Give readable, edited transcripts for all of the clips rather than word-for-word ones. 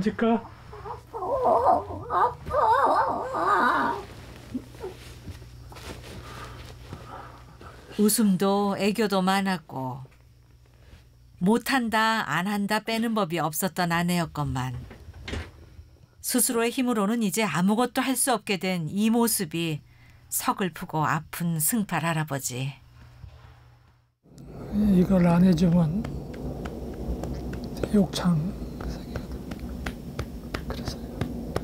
만질까? 아파. 웃음도 애교도 많았고 못한다 안 한다 빼는 법이 없었던 아내였건만 스스로의 힘으로는 이제 아무것도 할 수 없게 된 이 모습이 서글프고 아픈 승팔 할아버지. 이걸 안 해주면 욕창 그래서요.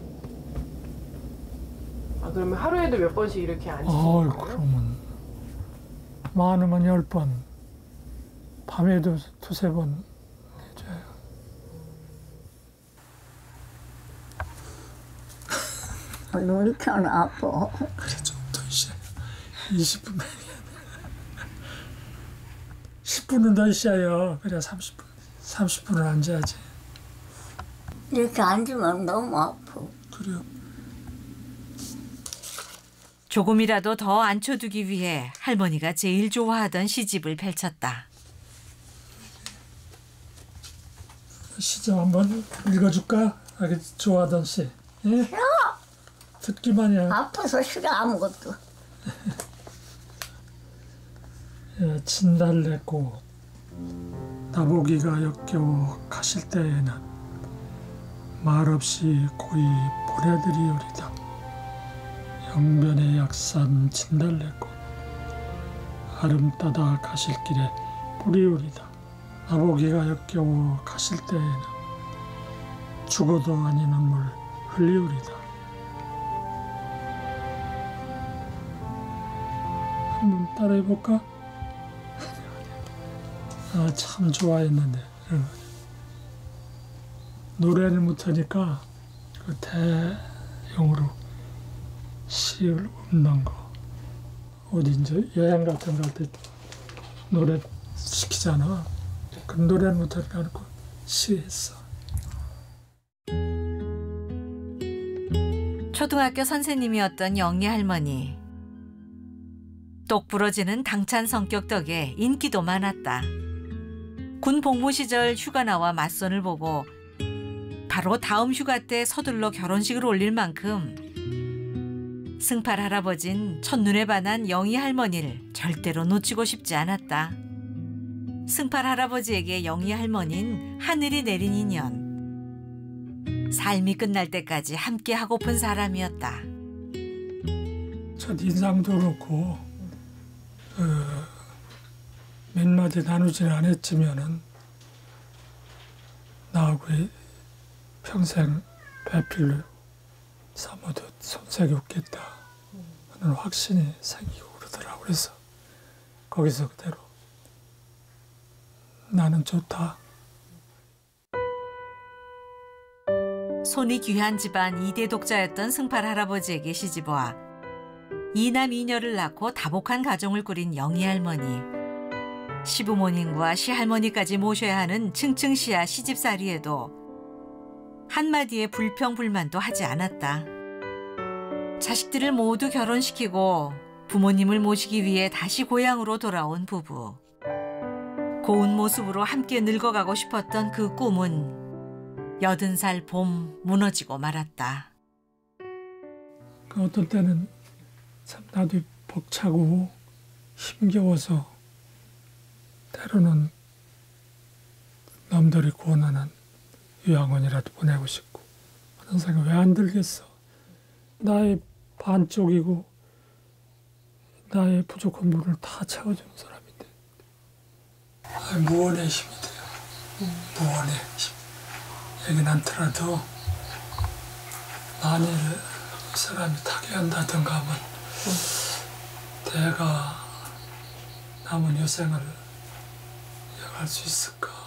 아, 그러면 하루에도 몇 번씩 이렇게 앉으시는 거예요? 그러면 많으면 10번, 밤에도 2-3번 해줘요. 왜 이렇게 안 아파? 그래 좀 더 쉬어요. 20분만 해야 돼. 10분은 더 쉬어요. 그래 30분을 앉아야지. 이렇게 앉으면 너무 아파. 그래요. 조금이라도 더 앉혀두기 위해 할머니가 제일 좋아하던 시집을 펼쳤다. 시 좀 한번 읽어줄까? 좋아하던 시. 예? 싫어. 듣기만 해. 아파서 싫어 아무것도. 예, 진달래꽃 나보기가 역겨워 가실 때에는 말없이 고이 보내드리오리다. 영변의 약산 진달래꽃 아름 따다 가실 길에 뿌리오리다. 나보기가 역겨워 가실 때에는 죽어도 아닌 눈물 흘리오리다. 한번 따라해볼까? 아, 참 좋아했는데 노래는 못하니까 그 대용으로 시를 읊는 거 어디 이제 여행 같은 거 할 때 노래 시키잖아. 그 노래는 못하니까 그 시 했어. 초등학교 선생님이었던 영희 할머니. 똑부러지는 당찬 성격 덕에 인기도 많았다. 군 복무 시절 휴가 나와 맞선을 보고 바로 다음 휴가 때 서둘러 결혼식을 올릴 만큼 승팔 할아버진 첫눈에 반한 영희 할머니를 절대로 놓치고 싶지 않았다. 승팔 할아버지에게 영희 할머니는 하늘이 내린 인연. 삶이 끝날 때까지 함께 하고픈 사람이었다. 첫 인상도 그렇고 몇 마디 나누지는 않았지만은 나하고 평생 배필로 삼아도 손색이 없겠다 하는 확신이 생기고 그러더라고. 그래서 거기서 그대로 나는 좋다. 손이 귀한 집안 2대 독자였던 승팔 할아버지에게 시집와 2남 2녀를 낳고 다복한 가정을 꾸린 영희 할머니. 시부모님과 시할머니까지 모셔야 하는 층층시야 시집살이에도 한마디의 불평불만도 하지 않았다. 자식들을 모두 결혼시키고 부모님을 모시기 위해 다시 고향으로 돌아온 부부. 고운 모습으로 함께 늙어가고 싶었던 그 꿈은 80살 봄 무너지고 말았다. 어떤 때는 참 나도 벅차고 힘겨워서 때로는 남들이 권하는 요양원이라도 보내고 싶고 하는 생각 왜 안 들겠어. 나의 반쪽이고 나의 부족한 부분을 다 채워주는 사람인데 무언의 힘이 돼요. 무언의 힘. 얘기는 않더라도 만일 이 사람이 타계한다든가 하면 내가 남은 여생을 이어갈 수 있을까?